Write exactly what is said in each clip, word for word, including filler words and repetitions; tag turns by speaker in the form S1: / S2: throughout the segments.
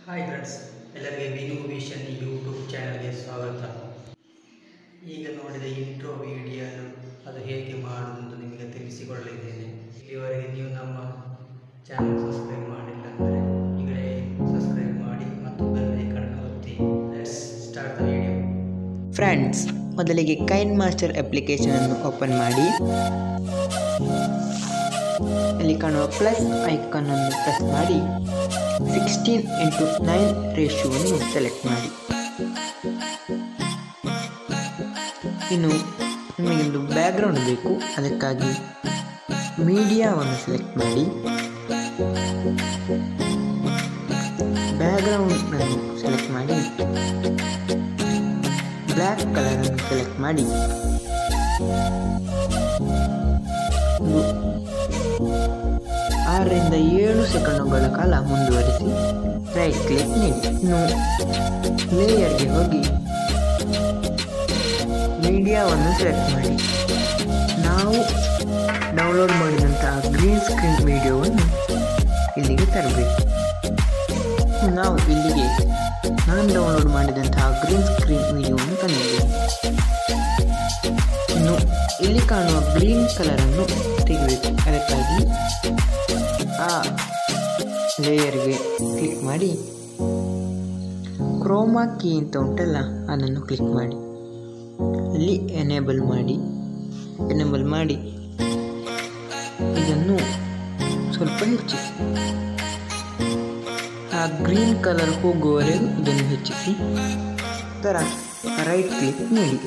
S1: Hi friends, ಎಲ್ಲರಿಗೆ Vinu vision YouTube ಚಾನಲ್ಗೆ ಸ್ವಾಗತ. ಈಗ ನೋಡಿದ ಇಂಟ್ರೋ ವಿಡಿಯೋನು ಅದು ಹೇಗೆ ಮಾಡುವುದು ಅಂತ ನಿಮಗೆ ತಿಳಿಸಿಕೊಳ್ಳಲಿದ್ದೇನೆ. ಇಲ್ಲಿವರೆಗೆ ನೀವು ನಮ್ಮ ಚಾನಲ್ ಸಬ್ಸ್ಕ್ರೈಬ್ ಮಾಡಿಲ್ಲ ಅಂದರೆ ಈಗಲೇ ಸಬ್ಸ್ಕ್ರೈಬ್ ಮಾಡಿ ಮತ್ತು ಬೆಲ್ ಐಕಾನ್ ಒತ್ತಿ. Let's start the video.
S2: Friends, ಮೊದಲಿಗೆ ಕೈನ್ ಮಾಸ್ಟರ್ ಅಪ್ಲಿಕೇಶನ್ ಅನ್ನು ಓಪನ್ ಮಾಡಿ. ಅಲ್ಲಿ ಕಾಣುವ ಪ್ಲಸ್ ಐಕಾನ್ ಅನ್ನು ಪ್ರೆಸ್ ಮಾಡಿ ಸಿಕ್ಸ್ಟೀನ್ ಇಂಟು ನೈನ್ ರೇಷಿಯೋವನ್ನು ಸೆಲೆಕ್ಟ್ ಮಾಡಿ. ಇನ್ನು ನಿಮಗೊಂದು ಬ್ಯಾಕ್ಗ್ರೌಂಡ್ ಬೇಕು, ಅದಕ್ಕಾಗಿ ಮೀಡಿಯಾವನ್ನು ಸೆಲೆಕ್ಟ್ ಮಾಡಿ. ಬ್ಯಾಕ್ಗ್ರೌಂಡನ್ನು ಸೆಲೆಕ್ಟ್ ಮಾಡಿ ಬ್ಲ್ಯಾಕ್ ಕಲರನ್ನು ಸೆಲೆಕ್ಟ್ ಮಾಡಿ ಆರರಿಂದ ಏಳು ಸೆಕೆಂಡುಗಳ ಕಾಲ ಮುಂದುವರಿಸಿ ರೈಟ್ ಕ್ಲಿಕ್ ನೀಡಿ. ಇನ್ನು ಲೇಯರ್ಗೆ ಹೋಗಿ ಮೀಡಿಯಾವನ್ನು ಸೆಲೆಕ್ಟ್ ಮಾಡಿ. ನಾವು ಡೌನ್ಲೋಡ್ ಮಾಡಿದಂತಹ ಗ್ರೀನ್ ಸ್ಕ್ರೀನ್ ವಿಡಿಯೋವನ್ನು ಇಲ್ಲಿಗೆ ತರಬೇಕು. ನಾವು ಇಲ್ಲಿಗೆ ನಾನು ಡೌನ್ಲೋಡ್ ಮಾಡಿದಂತಹ ಗ್ರೀನ್ ಸ್ಕ್ರೀನ್ ವಿಡಿಯೋವನ್ನು ತಂದಿದ್ದೇವೆ. ಇನ್ನು ಇಲ್ಲಿ ಕಾಣುವ ಗ್ರೀನ್ ಕಲರನ್ನು ತೆಗೆಯಬೇಕು. ಅದಕ್ಕಾಗಿ ಆ ಲೇಯರ್ಗೆ ಕ್ಲಿಕ್ ಮಾಡಿ ಕ್ರೋಮಾ ಕೀ ಅಂತ ಉಂಟಲ್ಲ, ಅದನ್ನು ಕ್ಲಿಕ್ ಮಾಡಿ ಇಲ್ಲಿ ಎನೇಬಲ್ ಮಾಡಿ ಎನೇಬಲ್ ಮಾಡಿ ಇದನ್ನು ಸ್ವಲ್ಪ ಹೆಚ್ಚಿಸಿ. ಆ ಗ್ರೀನ್ ಕಲರ್ ಹೋಗುವವರೆಗೂ ಇದನ್ನು ಹೆಚ್ಚಿಸಿ ಥರ ರೈಟ್ ಕ್ಲಿಕ್ ನೀಡಿ.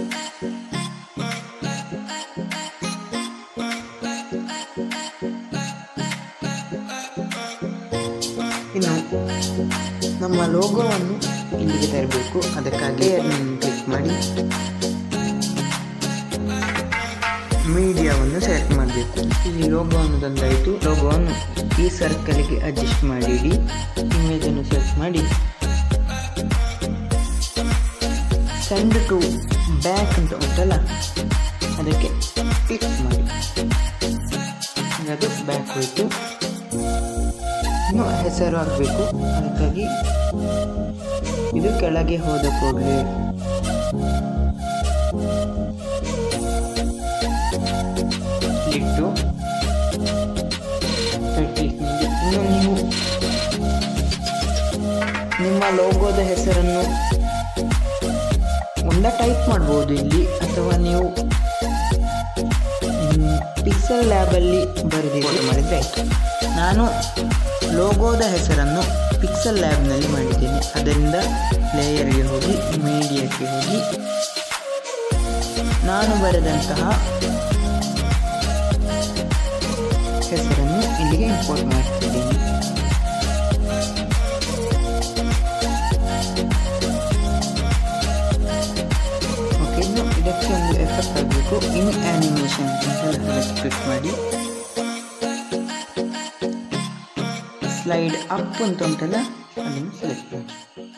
S2: ಇನ್ನು ನಮ್ಮ ಲೋಗೋವನ್ನು ಇಲ್ಲಿಗೆ ತರಬೇಕು. ಅದಕ್ಕಾಗಿ ಅದನ್ನು ಕ್ಲಿಕ್ ಮಾಡಿ ಮೀಡಿಯಾವನ್ನು ಸೆಲೆಕ್ಟ್ ಮಾಡಬೇಕು. ಇಲ್ಲಿ ಲೋಗೋವನ್ನು ತಂದಾಯಿತು. ಲೋಗೋವನ್ನು ಈ ಸರ್ಕಲ್ಗೆ ಅಡ್ಜಸ್ಟ್ ಮಾಡಿ ಇಡಿ. ಇಮೇಜನ್ನು ಸೆಲೆಕ್ಟ್ ಮಾಡಿ ಸೆಂಡ್ ಟು ಬ್ಯಾಕ್ ಅಂತ ಉಂಟಲ್ಲ, ಅದಕ್ಕೆ ಕ್ಲಿಕ್ ಮಾಡಿ. ಅದು ಬ್ಯಾಕ್ ಹೋಯಿತು. ಇನ್ನು ಹೆಸರು ಹಾಕಬೇಕು. ಅದಕ್ಕಾಗಿ ಇದು ಕೆಳಗೆ ಹೋದ ಕೂಡಲೇ ಇಟ್ಟು ಇನ್ನು ನೀವು ನಿಮ್ಮ ಲೋಗೋದ ಹೆಸರನ್ನು ಒಂದ ಟೈಪ್ ಮಾಡ್ಬೋದು ಇಲ್ಲಿ, ಅಥವಾ ನೀವು ಪಿಕ್ಸೆಲ್ ಲ್ಯಾಬಲ್ಲಿ ಬರೆದು ಮಾಡಿದರೆ ಆಯಿತು. ನಾನು ಲೋಗೋದ ಹೆಸರನ್ನು ಪಿಕ್ಸೆಲ್ ಲ್ಯಾಬ್ನಲ್ಲಿ ಮಾಡಿದ್ದೇನೆ. ಅದರಿಂದ ಲೇಯರ್ಗೆ ಹೋಗಿ ಮೀಡಿಯಾಕ್ಕೆ ಹೋಗಿ ನಾನು ಬರೆದಂತಹ ಹೆಸರನ್ನು ಇಲ್ಲಿಗೆ ಇಂಪೋರ್ಟ್ ಮಾಡ್ತಿದ್ದೇನೆ. ಓಕೆ, ಇನ್ನು ಇದಕ್ಕೆ ಒಂದು ಎಫೆಕ್ಟ್ ಆಗಬೇಕು. ಇನ್ ಆ್ಯನಿಮೇಷನ್ ಅಂತ ಕ್ಲಿಕ್ ಮಾಡಿ ಸ್ಲೈಡ್ ಅಪ್ ಅಂತ ಉಂಟಲ್ಲ, ಅದನ್ನು ಸೆಲೆಕ್ಟ್ ಮಾಡಿ.